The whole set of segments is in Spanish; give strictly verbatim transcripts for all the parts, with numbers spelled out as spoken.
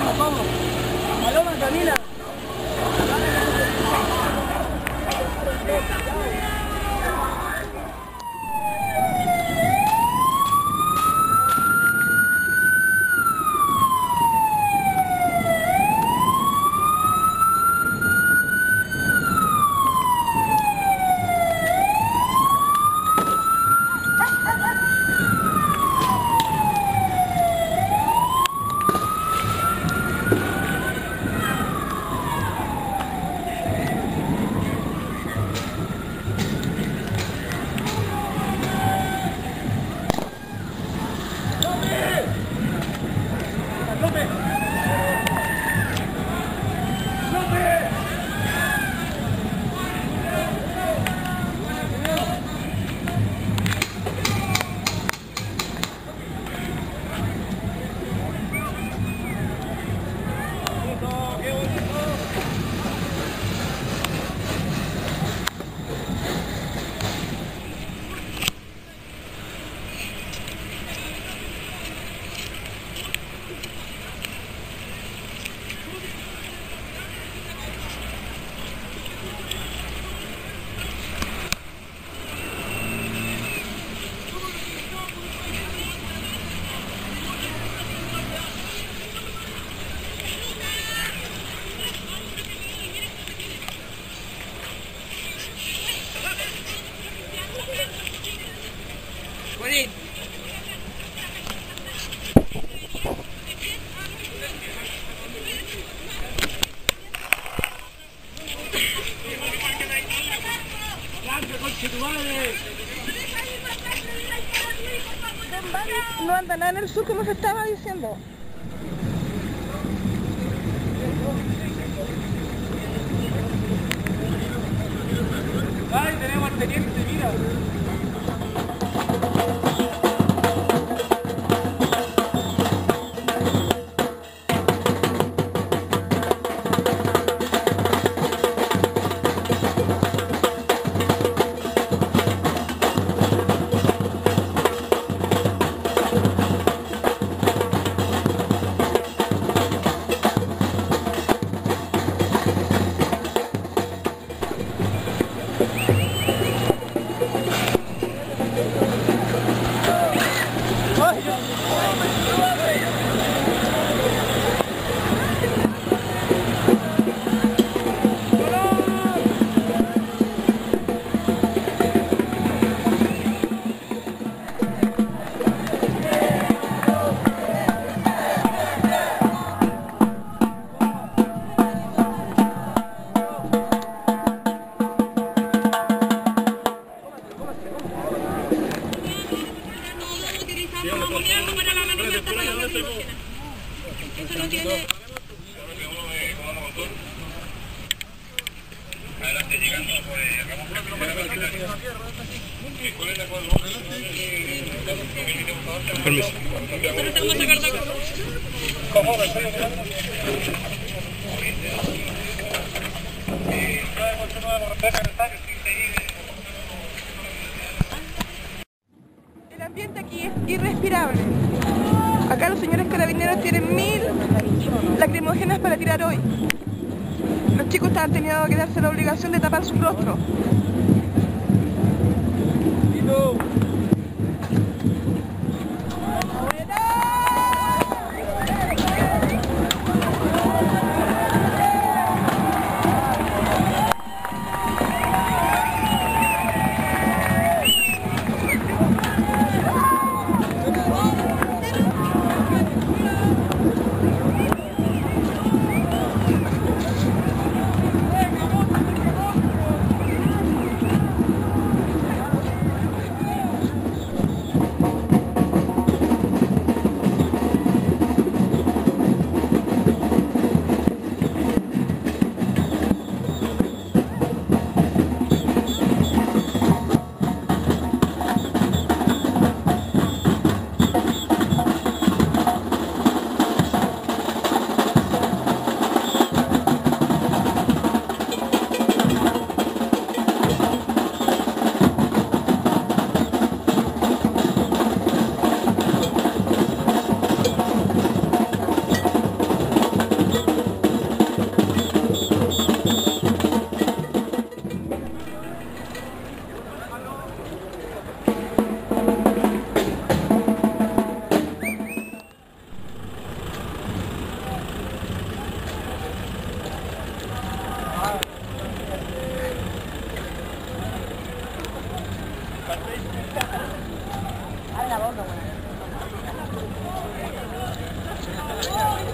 vamos. Paloma, Camila. No anda nada en el sur como se estaba diciendo. Ay, tenemos al teniente, mira. Eso no tiene... Adelante, llegando por Permiso. El ambiente aquí es irrespirable. Acá los señores carabineros tienen mil lacrimógenas para tirar hoy. Los chicos han tenido que darse la obligación de tapar su rostro.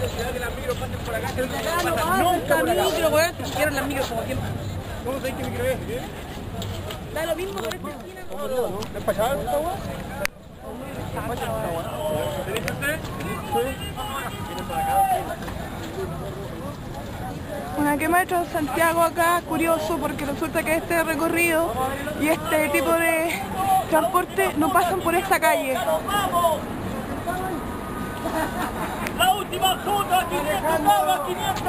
velocidad que las micros pasen por acá. Pero que acá no pasa nunca micro, weón. Quiero las micros como siempre. ¿Cómo sabéis qué micro es? ¿Qué? Da lo mismo por esta esquina como ¿Es para allá esta weá? ¿Tenés usted? Una quema de Santiago acá, curioso, porque resulta que este recorrido y este tipo de transporte no pasan por esta calle. ¡La última zona! ¡quinientos, vamos, quinientos!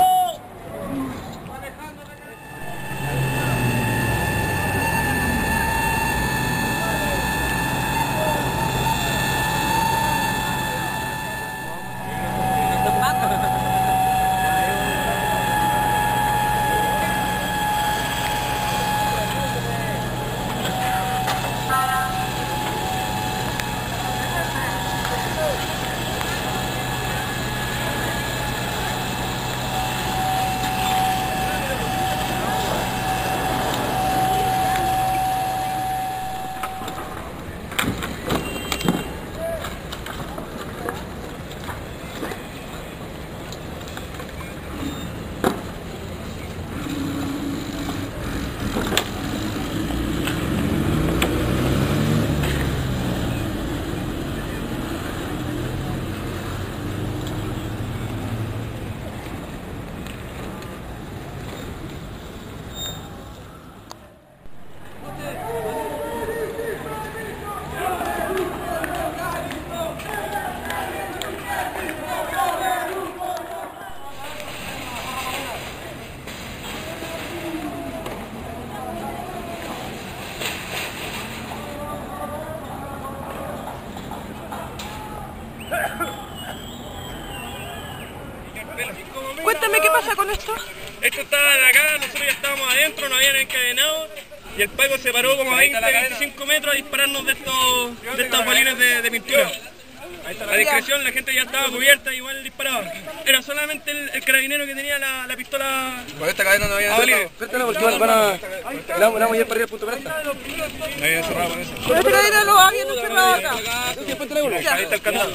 Cuéntame qué pasa con esto. Esto estaba acá, nosotros ya estábamos adentro, nos habían encadenado y el Paco se paró como a veinte, veinticinco metros a dispararnos de estos, de estos bolines de, de pintura. A discreción, la gente ya estaba cubierta y igual disparaba. Era solamente el, el carabinero que tenía la, la pistola. Por esta cadena no había Ah, encerrado. Préstala porque van, van a... La vamos a ir para arriba al punto presta. No había encerrado con eso. Pero esta cadena lo habían encerrado acá. Ya. Ahí está el candado.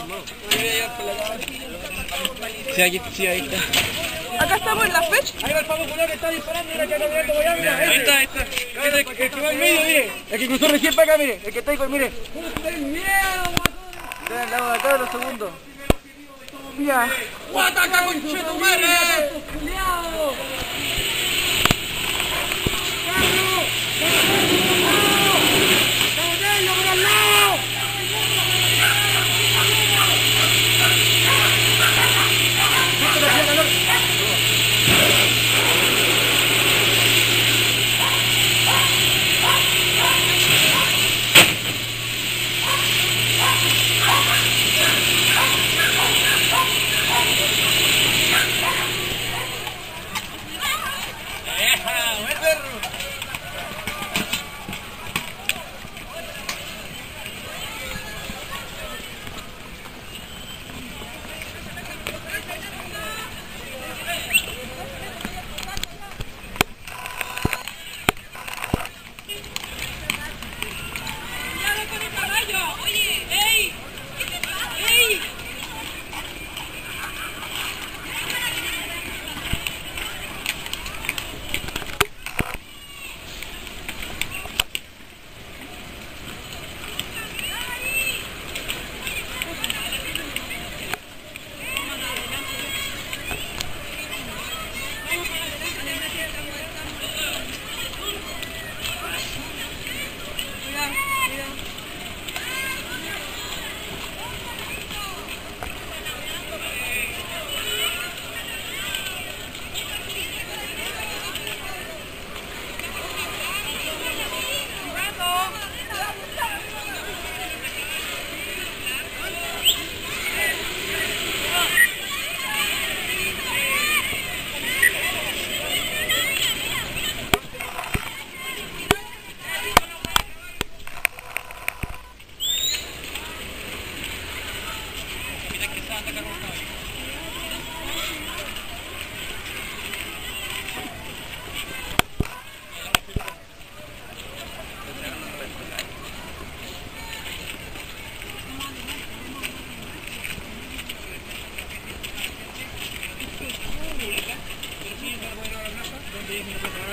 Sí, aquí, sí, ahí está. Acá estamos en la fecha. Ahí va el Paco Culeo que está disparando, mira que anda mirando para allá, mira. Ahí está, ahí está. El que va al medio, mire. El que cruzó recién para acá, mire. El que está ahí, con- mire. Está al lado de acá de los segundos. Ya. ¡Guataca, conchetumare!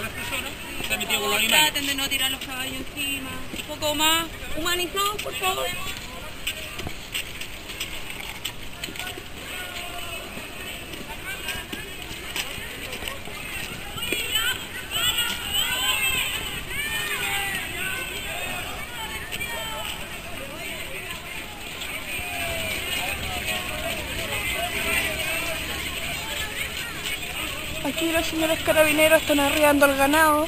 las personas, se ha metido con los animales. Traten de no tirar los caballos encima, un poco más humanizados, por favor. Aquí los señores carabineros están arriando al ganado.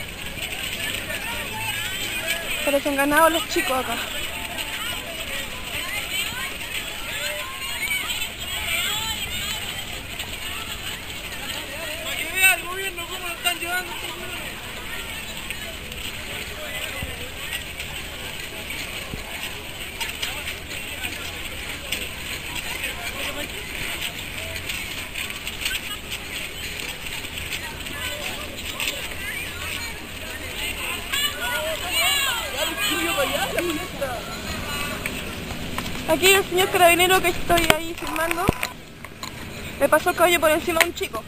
Parecen ganados los chicos acá. Para que vea el gobierno cómo lo están llevando. Aquí el señor carabinero que estoy ahí filmando le pasó el caballo por encima a un chico.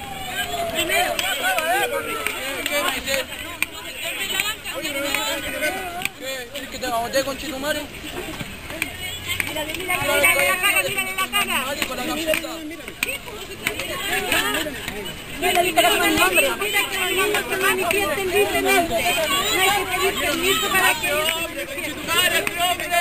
¿Qué? ¿Que te vamos a meter con Chitumare? Mírale, mírale, mírale la cara, mírale la cara. Mira, mira el nombre. Mira que los niños se manifiesten libremente. No hay que pedir permiso para que ellos se manifiesten.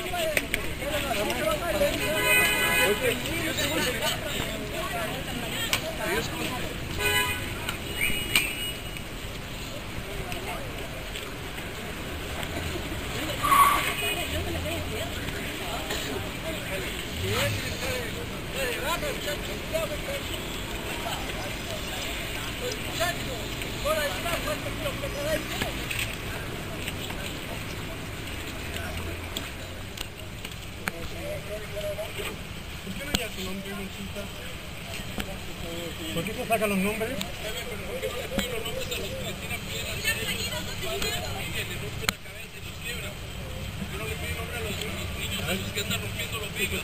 ¿Por qué se sacan los nombres? Que están rompiendo los vidrios.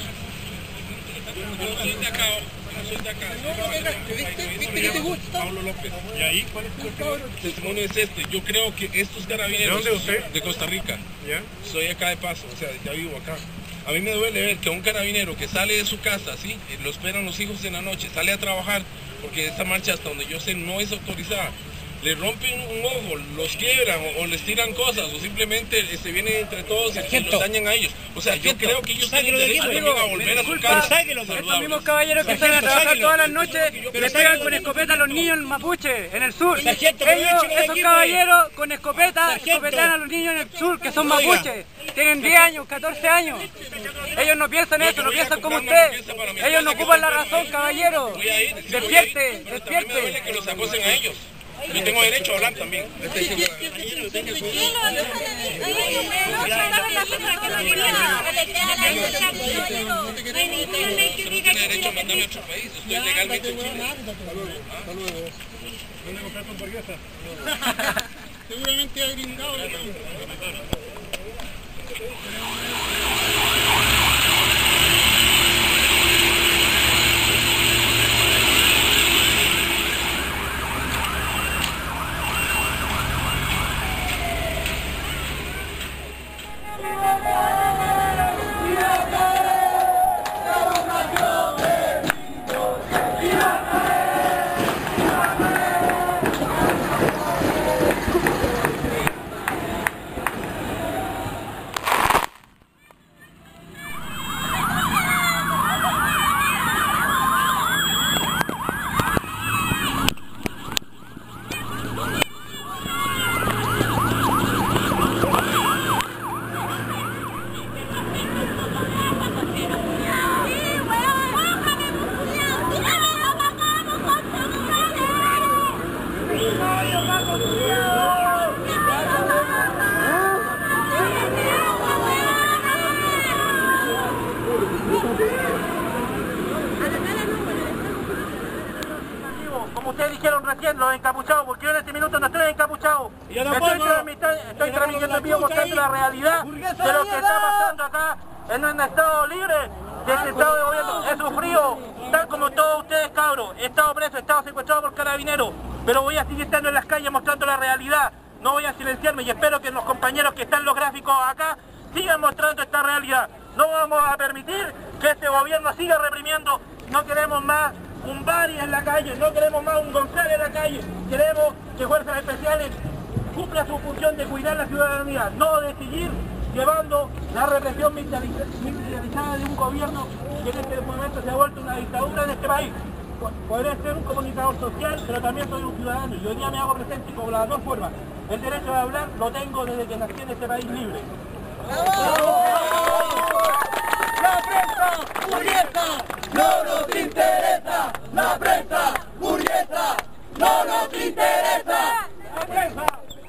Yo no soy de acá, no soy de acá. ¿Viste que te gusta? Pablo López. ¿Y ahí cuál es tu testimonio? El testimonio es este. Yo creo que estos carabineros... ¿De dónde usted? De Costa Rica. ¿Ya? Soy acá de paso, o sea, ya vivo acá. A mí me duele ver que un carabinero que sale de su casa, ¿sí? Lo esperan los hijos en la noche, sale a trabajar, porque esta marcha hasta donde yo sé no es autorizada. Le rompen un ojo, los quiebran o, o les tiran cosas o simplemente se vienen entre todos y, y los dañan a ellos. O sea, yo creo que ellos tienen derecho también a volver a su casa. Estos mismos caballeros que salen a trabajar todas las noches le pegan con escopeta a los niños en Mapuche, en el sur. Ellos, esos caballeros con escopeta, escopetan a los niños en el sur que son mapuches. Tienen diez años, catorce años. Ellos no piensan eso, no piensan como usted. Ellos no ocupan la razón, caballero. Despierte, despierte. Que los acosen a ellos. Yo tengo derecho a hablar también. Tiene derecho a mandarme a otro país. Estoy legalmente en Chile. ¿Dónde comprar tu hamburguesa? Seguramente ha gringado. Como ustedes dijeron recién, los encapuchados, porque yo en este minuto no estoy encapuchado. Yo estoy, transmitiendo, estoy transmitiendo en vivo mostrando la realidad de lo que está pasando acá en un estado libre de este estado de gobierno. He sufrido tal como todos ustedes, cabros, he estado preso, he estado secuestrado por carabineros, pero voy a seguir estando en las calles mostrando la realidad, no voy a silenciarme y espero que los compañeros que están en los gráficos acá sigan mostrando esta realidad. No vamos a permitir que este gobierno siga reprimiendo, no queremos más un Bari en la calle, no queremos más un González en la calle, queremos que Fuerzas Especiales cumpla su función de cuidar la ciudadanía, no de seguir llevando la represión militarizada de un gobierno que en este momento se ha vuelto una dictadura en este país. Podré ser un comunicador social, pero también soy un ciudadano y hoy día me hago presente con las dos formas. El derecho de hablar lo tengo desde que nací en este país libre. ¡La prensa burguesa no nos interesa! ¡La prensa burguesa no nos interesa! ¡La prensa!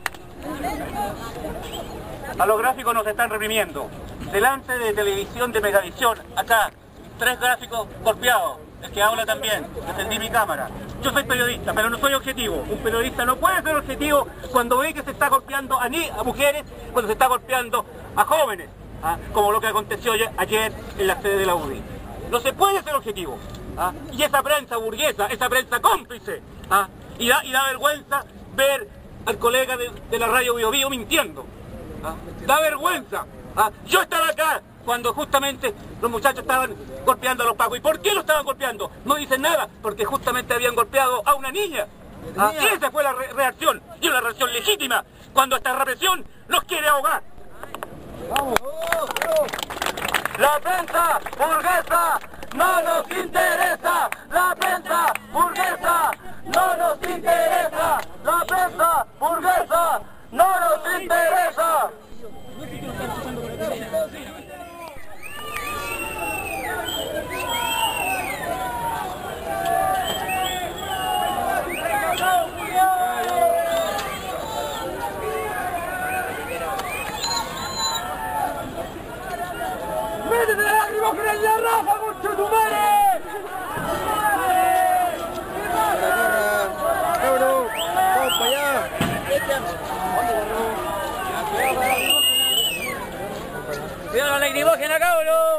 A los gráficos nos están reprimiendo. Delante de televisión de Megavisión, acá, tres gráficos golpeados. El que habla también, defendí mi cámara. Yo soy periodista, pero no soy objetivo. Un periodista no puede ser objetivo cuando ve que se está golpeando a, ni a mujeres, cuando se está golpeando a jóvenes, ¿ah? Como lo que aconteció ayer en la sede de la U D I. No se puede ser objetivo. ¿Ah? Y esa prensa burguesa, esa prensa cómplice, ¿ah? y, da, y da vergüenza ver al colega de, de la radio Bio Bio mintiendo. ¿Ah? Da vergüenza. ¿Ah? Yo estaba acá cuando justamente los muchachos estaban golpeando a los pacos. ¿Y por qué lo estaban golpeando? No dicen nada, porque justamente habían golpeado a una niña. ¿Ah? Y esa fue la re reacción, y una reacción legítima, cuando esta represión los quiere ahogar. La prensa burguesa no nos interesa, la prensa burguesa no nos interesa, la prensa burguesa no nos interesa. ¡Métete la lágrima con el Rafa, concha tu madre! ¡Cabrón! ¡Vamos para allá! ¡Cuidado la lacrimógena, cabrón!